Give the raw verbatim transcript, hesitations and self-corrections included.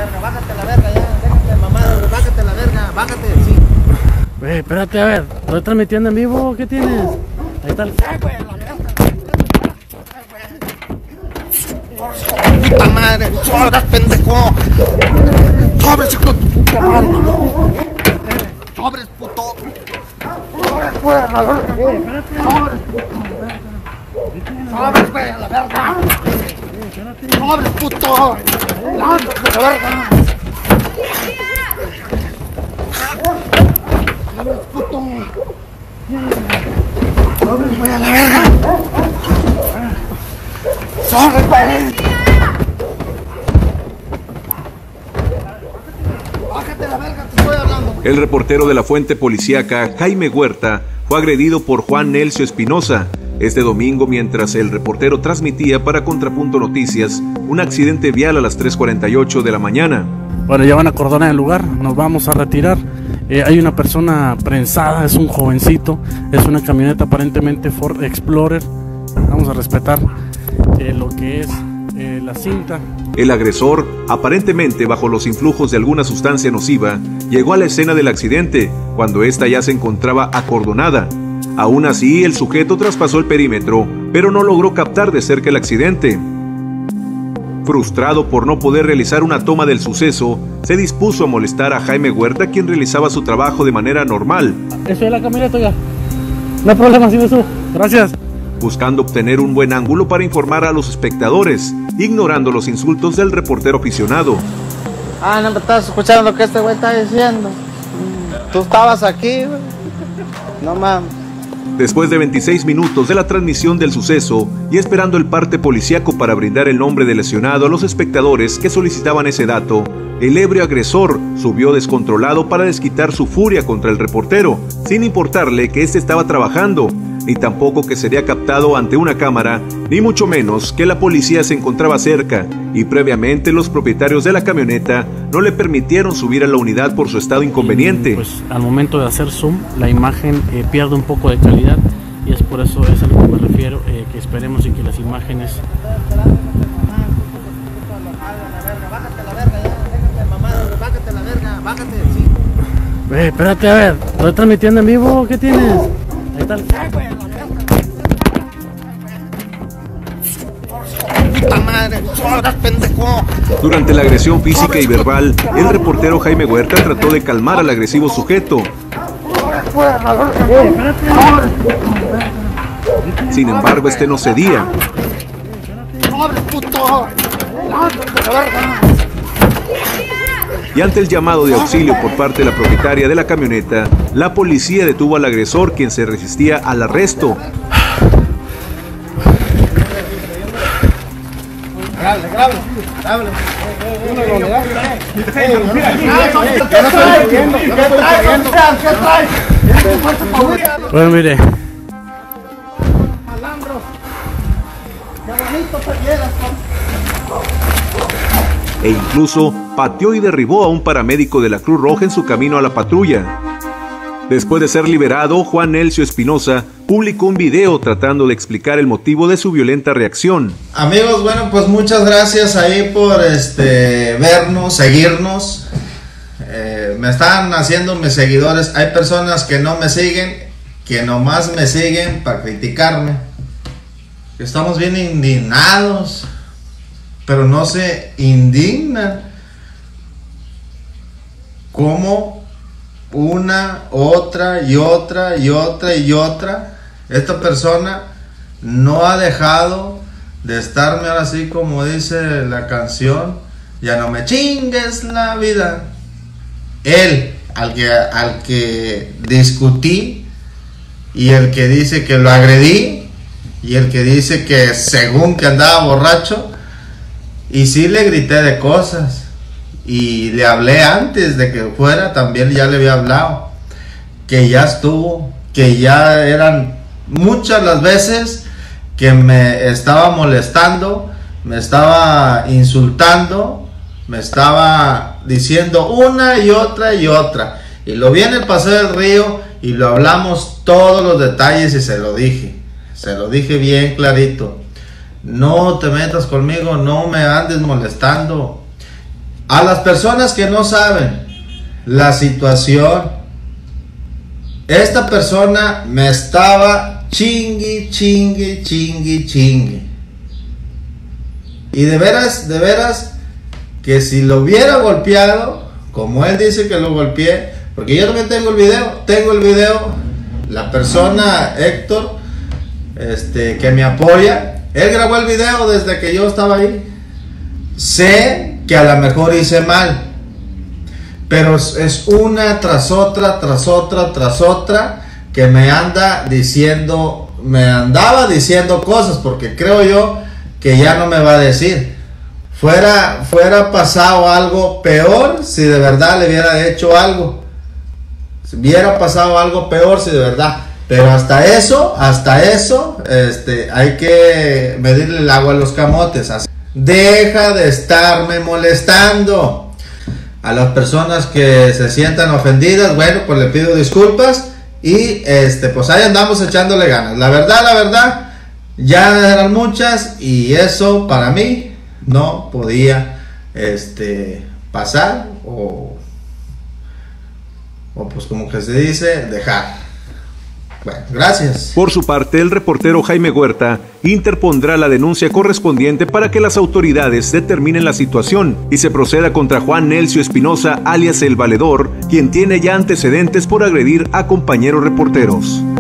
verga, bájate a la verga ya, déjate mamada, bájate a la verga, bájate, sí. Güey, espérate, a ver, ¿estoy transmitiendo en vivo? ¿Qué tienes? Ahí está el... ¡Ay, güey, la verga! ¡Puta madre! ¡Sobres, pendejo! ¡Sobres, hijo de tu puta madre! ¡Sobres, puto! ¡Sobres, güey, a la verga! ¡Sobres, puto! ¡Sobres, güey, a la verga! ¡Sobres, puto! ¡Lánzate a la verga! ¡Sobres, puto! ¡Sobres, güey, a la verga! ¡Sobres, güey! ¡Bájate la verga, te estoy hablando! El reportero de la fuente policíaca, Jaime Huerta, fue agredido por Juan Nelcio Espinosa este domingo mientras el reportero transmitía para Contrapunto Noticias un accidente vial a las tres cuarenta y ocho de la mañana. Bueno, ya van a acordonar el lugar, nos vamos a retirar. Eh, hay una persona prensada, es un jovencito, es una camioneta aparentemente Ford Explorer. Vamos a respetar eh, lo que es eh, la cinta. El agresor, aparentemente bajo los influjos de alguna sustancia nociva, llegó a la escena del accidente cuando ésta ya se encontraba acordonada. Aún así, el sujeto traspasó el perímetro, pero no logró captar de cerca el accidente. Frustrado por no poder realizar una toma del suceso, se dispuso a molestar a Jaime Huerta, quien realizaba su trabajo de manera normal. Eso es la camioneta ya. No hay problema, si me subo. Gracias. Buscando obtener un buen ángulo para informar a los espectadores, ignorando los insultos del reportero aficionado. Ah, no me estás escuchando lo que este güey está diciendo. Tú estabas aquí, güey. No mames. Después de veintiséis minutos de la transmisión del suceso y esperando el parte policíaco para brindar el nombre del lesionado a los espectadores que solicitaban ese dato, el ebrio agresor subió descontrolado para desquitar su furia contra el reportero, sin importarle que éste estaba trabajando, ni tampoco que sería captado ante una cámara, ni mucho menos que la policía se encontraba cerca y previamente los propietarios de la camioneta no le permitieron subir a la unidad por su estado inconveniente. Pues al momento de hacer zoom, la imagen eh, pierde un poco de calidad y es por eso es a lo que me refiero, eh, que esperemos y que las imágenes... Bájate a la verga ya, déjate mamada, bájate a la verga, bájate, sí. Güey, espérate, a ver, ¿estoy transmitiendo en vivo? ¿Qué tienes? Ahí está el... ¡Ay, güey, la verga! ¡Puta madre! ¡Sobres, pendejo! Durante la agresión física y verbal, el reportero Jaime Huerta trató de calmar al agresivo sujeto. Sin embargo, este no cedía. ¡Sobres, puto! ¡Lánzate a la verga! Y ante el llamado de auxilio por parte de la propietaria de la camioneta, la policía detuvo al agresor, quien se resistía al arresto. Grábale, grábale, grábale. Bueno, mire. Malandro. Qué bonito te quieras, E incluso pateó y derribó a un paramédico de la Cruz Roja en su camino a la patrulla. Después de ser liberado, Juan Nelcio Espinosa publicó un video tratando de explicar el motivo de su violenta reacción. Amigos, bueno, pues muchas gracias ahí por este vernos, seguirnos. Eh, me están haciendo mis seguidores. Hay personas que no me siguen, que nomás me siguen para criticarme. Estamos bien indignados, pero no se indignan. ¿Cómo? Una, otra y otra y otra y otra. Esta persona no ha dejado de estarme ahora sí, como dice la canción, ya no me chingues la vida. Él, al que, al que discutí, y el que dice que lo agredí, y el que dice que según que andaba borracho, y sí le grité de cosas. Y le hablé antes de que fuera, también ya le había hablado, que ya estuvo, que ya eran muchas las veces que me estaba molestando, me estaba insultando, me estaba diciendo una y otra y otra. Y lo vi en el Paseo del Río y lo hablamos todos los detalles y se lo dije, se lo dije bien clarito. No te metas conmigo, no me andes molestando. A las personas que no saben la situación, esta persona me estaba chingui, chingui, chingui, chingui. Y de veras, de veras, que si lo hubiera golpeado, como él dice que lo golpeé, porque yo también tengo el video, tengo el video, la persona Héctor, este, que me apoya, él grabó el video desde que yo estaba ahí. Sé que a lo mejor hice mal, pero es una tras otra, tras otra, tras otra, que me anda diciendo, me andaba diciendo cosas, porque creo yo que ya no me va a decir. Fuera, fuera pasado algo peor si de verdad le hubiera hecho algo. Si hubiera pasado algo peor si de verdad. Pero hasta eso, hasta eso, este, hay que medirle el agua a los camotes. Así. Deja de estarme molestando. A las personas que se sientan ofendidas, bueno, pues le pido disculpas. Y este, pues ahí andamos echándole ganas. La verdad, la verdad, ya eran muchas. Y eso para mí no podía este, pasar. O, o pues como que se dice, dejar. Bueno, gracias. Por su parte, el reportero Jaime Huerta interpondrá la denuncia correspondiente para que las autoridades determinen la situación y se proceda contra Juan Nelcio Espinosa, alias El Valedor, quien tiene ya antecedentes por agredir a compañeros reporteros.